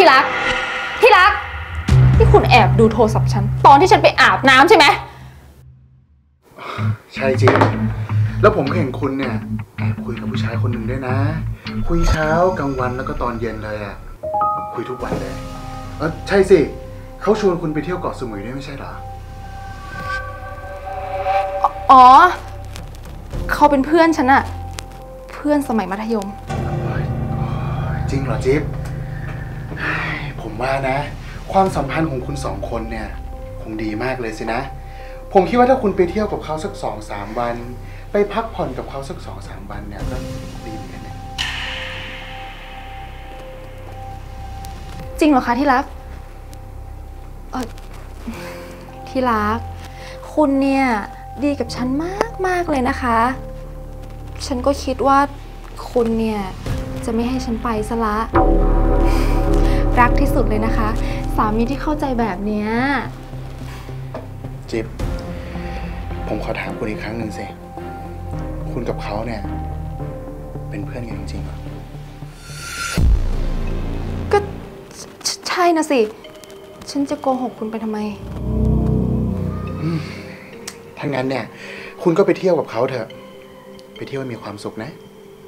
รักที่รักที่คุณแอบดูโทรศัพท์ฉันตอนที่ฉันไปอาบน้ำใช่ไหมใช่จริงแล้วผมก็เห็นคุณเนี่ยแอบคุยกับผู้ชายคนหนึ่งด้วยนะคุยเช้ากลางวันแล้วก็ตอนเย็นเลยอ่ะคุยทุกวันเลยใช่สิเขาชวนคุณไปเที่ยวเกาะสมุยด้วยไม่ใช่เหรออ๋อเขาเป็นเพื่อนฉันอะเพื่อนสมัยมัธยมจริงเหรอจิ๊บผมว่านะความสัมพันธ์ของคุณสองคนเนี่ยคงดีมากเลยสินะผมคิดว่าถ้าคุณไปเที่ยวกับเขาสัก2-3 วันไปพักผ่อนกับเขาสัก2-3 วันเนี่ยก็ดีเหมือนกันเนี่ยจริงเหรอคะที่รักที่รักคุณเนี่ยดีกับฉันมากเลยนะคะฉันก็คิดว่าคุณเนี่ยจะไม่ให้ฉันไปซะละรักที่สุดเลยนะคะสามีที่เข้าใจแบบเนี้ยจิ๊บผมขอถามคุณอีกครั้งหนึ่งสิคุณกับเขาเนี่ยเป็นเพื่อนกันจริงๆเหรอก็ใช่นะสิฉันจะโกหกคุณไปทำไมถ้างั้นเนี่ยคุณก็ไปเที่ยวกับเขาเถอะไปเที่ยวมีความสุขนะ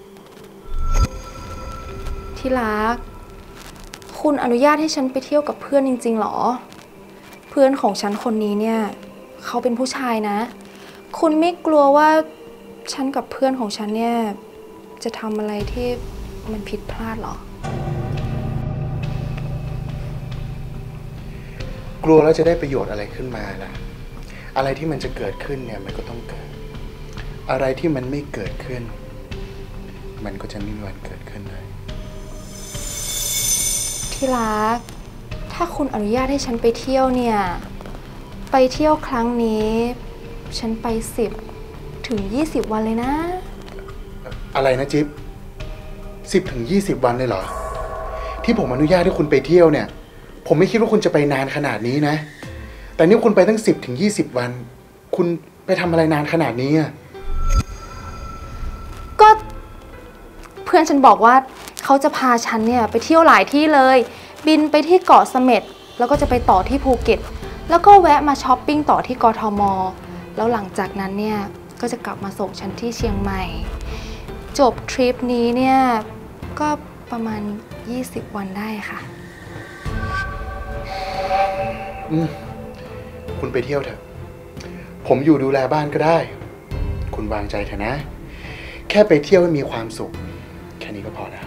ที่รักคุณอนุญาตให้ฉันไปเที่ยวกับเพื่อนจริงๆหรอเพื่อนของฉันคนนี้เนี่ยเขาเป็นผู้ชายนะคุณไม่กลัวว่าฉันกับเพื่อนของฉันเนี่ยจะทำอะไรที่มันผิดพลาดหรอกลัวแล้วจะได้ประโยชน์อะไรขึ้นมาล่ะอะไรที่มันจะเกิดขึ้นเนี่ยมันก็ต้องเกิดอะไรที่มันไม่เกิดขึ้นมันก็จะไม่มีวันเกิดขึ้นเลยที่รักถ้าคุณอนุญาตให้ฉันไปเที่ยวเนี่ยไปเที่ยวครั้งนี้ฉันไป10-20 วันเลยนะอะไรนะจิ๊บ10-20 วันเลยเหรอที่ผมอนุญาตให้คุณไปเที่ยวเนี่ยผมไม่คิดว่าคุณจะไปนานขนาดนี้นะแต่นี่คุณไปตั้ง10-20 วันคุณไปทำอะไรนานขนาดนี้อ่ะก็เพื่อนฉันบอกว่าเขาจะพาฉันเนี่ยไปเที่ยวหลายที่เลยบินไปที่เกาะเสม็ดแล้วก็จะไปต่อที่ภูเก็ตแล้วก็แวะมาช้อปปิ้งต่อที่กทม.แล้วหลังจากนั้นเนี่ยก็จะกลับมาส่งฉันที่เชียงใหม่จบทริปนี้เนี่ยก็ประมาณ20 วันได้ค่ะคุณไปเที่ยวเถอะผมอยู่ดูแลบ้านก็ได้คุณวางใจเถอะนะแค่ไปเที่ยวให้มีความสุขแค่นี้ก็พอแล้ว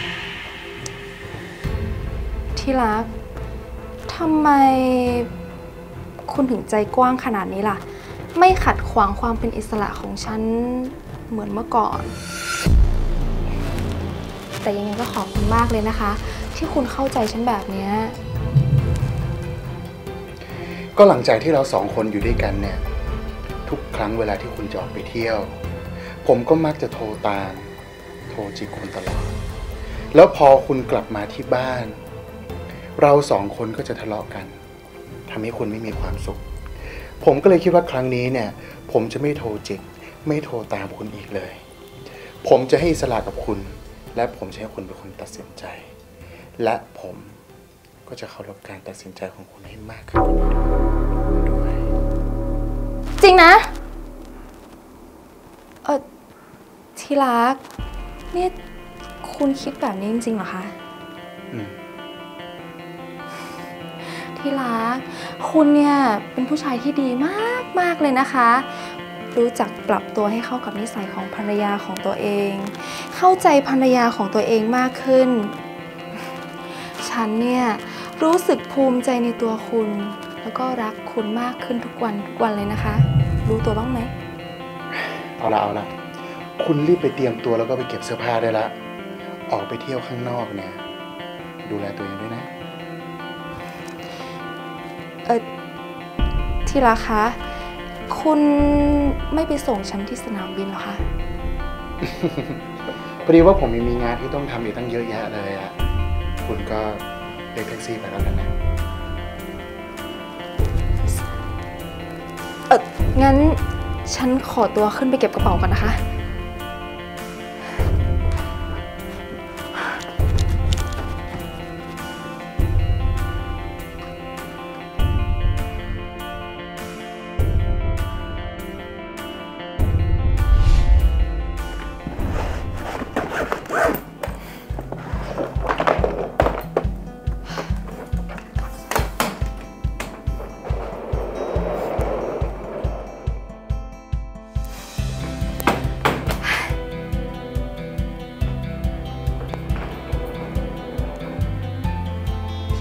ที่รักทำไมคุณถึงใจกว้างขนาดนี้ล่ะไม่ขัดขวางความเป็นอิสระของฉันเหมือนเมื่อก่อนแต่ยังไงก็ขอบคุณมากเลยนะคะที่คุณเข้าใจฉันแบบนี้ก็หลังจากที่เรา2 คนอยู่ด้วยกันเนี่ยทุกครั้งเวลาที่คุณจะออกไปเที่ยวผมก็มักจะโทรตามโทรจิกคุณตลอดแล้วพอคุณกลับมาที่บ้านเรา2 คนก็จะทะเลาะกันทำให้คุณไม่มีความสุขผมก็เลยคิดว่าครั้งนี้เนี่ยผมจะไม่โทรจิกไม่โทรตามคุณอีกเลยผมจะให้อิสระกับคุณและผมจะให้คุณเป็นคนตัดสินใจและผมก็จะเคารพการตัดสินใจของคุณให้มากขึ้นด้วยจริงนะที่รักนี่คุณคิดแบบนี้จริงๆเหรอคะที่รักคุณเนี่ยเป็นผู้ชายที่ดีมากเลยนะคะรู้จักปรับตัวให้เข้ากับนิสัยของภรรยาของตัวเองเข้าใจภรรยาของตัวเองมากขึ้นฉันเนี่ยรู้สึกภูมิใจในตัวคุณแล้วก็รักคุณมากขึ้นทุกวันเลยนะคะรู้ตัวบ้างไหมเอาละคุณรีบไปเตรียมตัวแล้วก็ไปเก็บเสื้อผ้าได้ละออกไปเที่ยวข้างนอกเนี่ยดูแลตัวเองด้วยนะที่รักคะคุณไม่ไปส่งฉันที่สนามบินหรอคะพอดีว่าผมยังมีงานที่ต้องทำอีกตั้งเยอะแยะเลยอะคุณก็เรียกแท็กซี่ไปแล้วกันนะงั้นฉันขอตัวขึ้นไปเก็บกระเป๋าก่อนนะคะ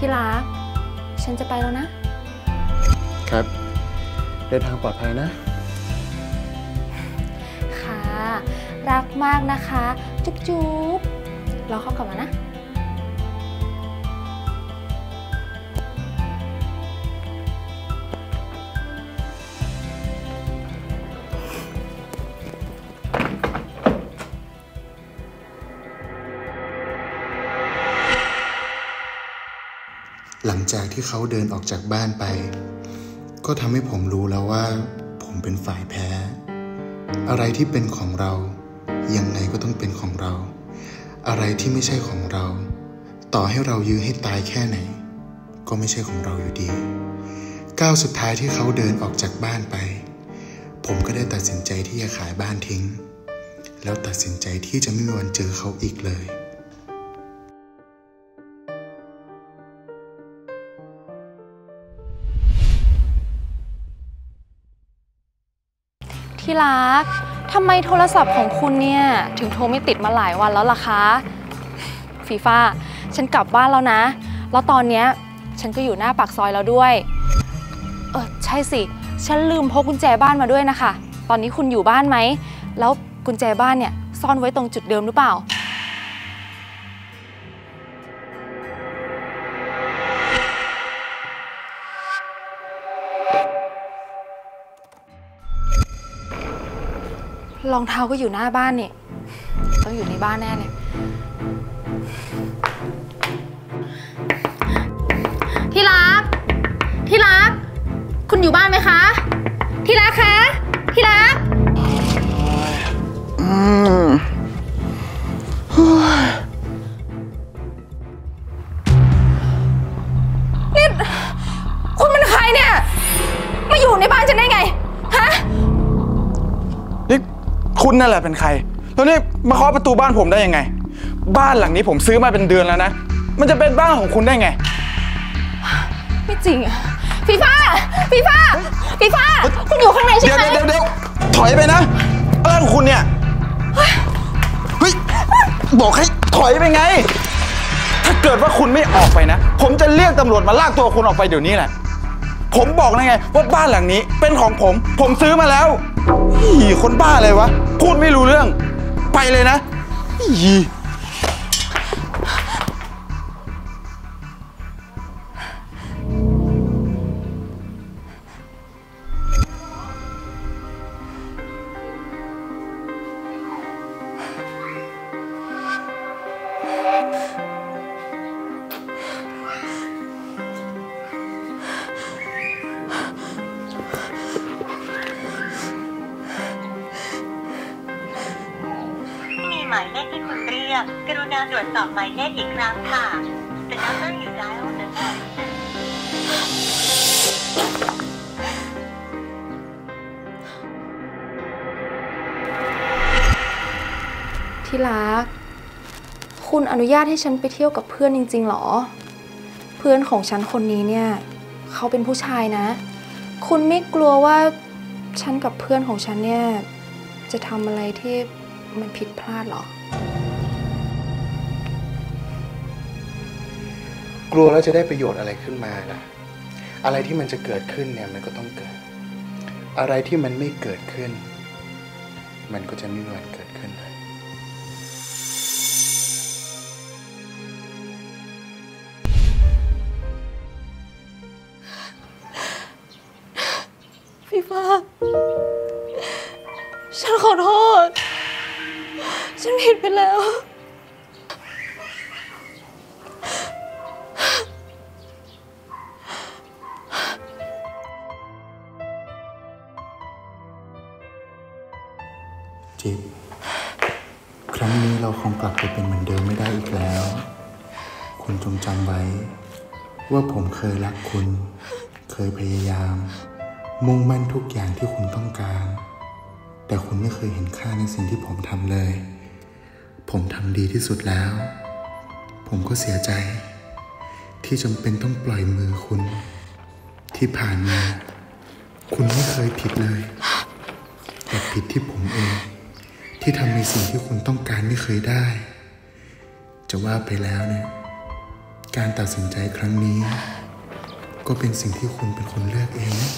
ที่รักฉันจะไปแล้วนะครับเดินทางปลอดภัยนะค่ะรักมากนะคะจุ๊บจุ๊บรอเขากลับมานะหลังจากที่เขาเดินออกจากบ้านไปก็ทำให้ผมรู้แล้วว่าผมเป็นฝ่ายแพ้อะไรที่เป็นของเรายังไงก็ต้องเป็นของเราอะไรที่ไม่ใช่ของเราต่อให้เรายื้อให้ตายแค่ไหนก็ไม่ใช่ของเราอยู่ดีก้าวสุดท้ายที่เขาเดินออกจากบ้านไปผมก็ได้ตัดสินใจที่จะขายบ้านทิ้งแล้วตัดสินใจที่จะไม่มีวันเจอเขาอีกเลยที่รักทำไมโทรศัพท์ของคุณเนี่ยถึงโทรไม่ติดมาหลายวันแล้วล่ะคะฟีฟ่าฉันกลับบ้านแล้วนะแล้วตอนเนี้ยฉันก็อยู่หน้าปากซอยแล้วด้วยใช่สิฉันลืมพกกุญแจบ้านมาด้วยนะคะตอนนี้คุณอยู่บ้านไหมแล้วกุญแจบ้านเนี่ยซ่อนไว้ตรงจุดเดิมหรือเปล่ารองเท้าก็อยู่หน้าบ้านนี่ต้องอยู่ในบ้านแน่เลยที่รักคุณอยู่บ้านไหมคะที่รักคะที่รักนี่คุณเป็นใครเนี่ยมาอยู่ในบ้านฉันได้ไงฮะนี่คุณนั่นแหละเป็นใครแล้วนี่มาเคาะประตูบ้านผมได้ยังไงบ้านหลังนี้ผมซื้อมาเป็นเดือนแล้วนะมันจะเป็นบ้านของคุณได้ไงไม่จริงอะฟีฟ่าคุณอยู่ข้างในใช่ไหมเดี๋ยวถอยไปนะอะไรของคุณเนี่ยเฮ้ยบอกให้ถอยไปไงถ้าเกิดว่าคุณไม่ออกไปนะผมจะเรียกตำรวจมาลากตัวคุณออกไปเดี๋ยวนี้แหละผมบอกแล้วไงว่าบ้านหลังนี้เป็นของผมซื้อมาแล้วคนบ้าเลยวะพูดไม่รู้เรื่องไปเลยนะหมายเลขที่คุณเรียกกรุณาตรวจสอบหมายเลขอีกครั้งค่ะ The number you dialed is not ที่รักคุณอนุญาตให้ฉันไปเที่ยวกับเพื่อนจริงๆหรอเพื่อนของฉันคนนี้เนี่ยเขาเป็นผู้ชายนะคุณไม่กลัวว่าฉันกับเพื่อนของฉันเนี่ยจะทำอะไรที่มันผิดพลาดหรอกลัวแล้วจะได้ประโยชน์อะไรขึ้นมาล่ะอะไรที่มันจะเกิดขึ้นเนี่ยมันก็ต้องเกิดอะไรที่มันไม่เกิดขึ้นมันก็จะไม่มีวันเกิดขึ้นเลยฟีฟ่าฉันขอโทษฉันผิดไปแล้วจิ๊บครั้งนี้เราคงกลับไปเป็นเหมือนเดิมไม่ได้อีกแล้วคุณจงจำไว้ว่าผมเคยรักคุณเคยพยายามมุ่งมั่นทุกอย่างที่คุณต้องการแต่คุณไม่เคยเห็นค่าในสิ่งที่ผมทำเลยผมทำดีที่สุดแล้วผมก็เสียใจที่จำเป็นต้องปล่อยมือคุณที่ผ่านมาคุณไม่เคยผิดเลยแต่ผิดที่ผมเองที่ทำในสิ่งที่คุณต้องการไม่เคยได้จะว่าไปแล้วเนี่ยการตัดสินใจครั้งนี้ ก็เป็นสิ่งที่คุณเป็นคนเลือกเองนะ